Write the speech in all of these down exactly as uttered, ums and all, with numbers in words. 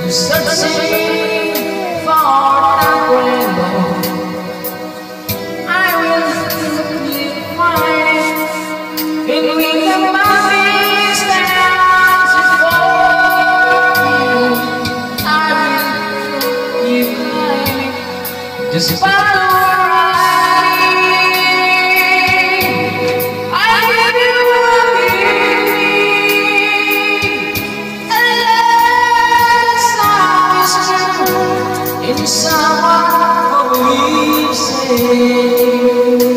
searching for that rainbow. I will simply find it in the mountains that before you. I will keep climbing, just follow where I someone who believes in you.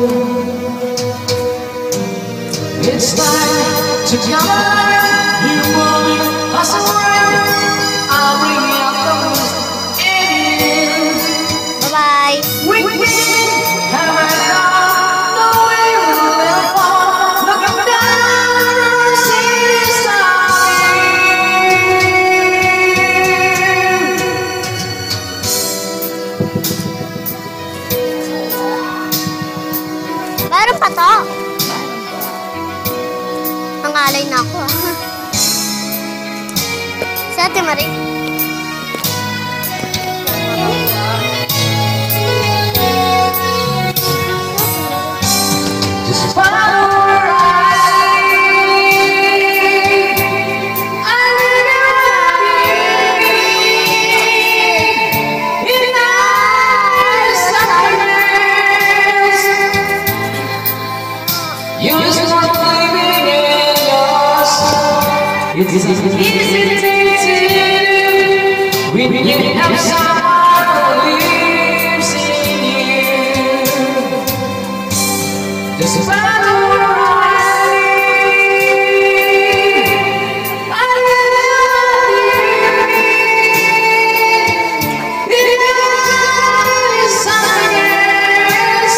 It's time to come alive. You want me, pass around. I'll bring out the most in you. Bye bye. We can have it all. No way we'll ever fall. Looking down, see this Meron pa to. Nangalay na ako. Si Ate Marie. just follow where I I really want you in our sadness. You just want to believe in yourself. It's easy to do when you have someone who believes in you. Just follow where I I really want you in our sadness.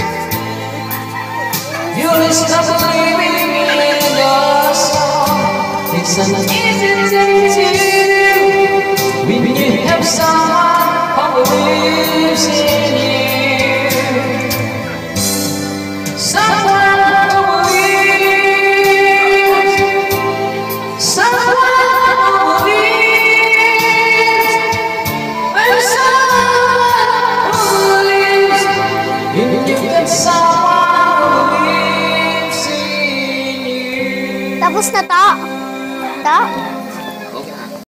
You'll stop believing in yourself. It's an easy thing to do when you have someone who believes in you. Someone who believes, someone who believes, and someone who believes. If you get someone who believes in you. Tapos na to. To.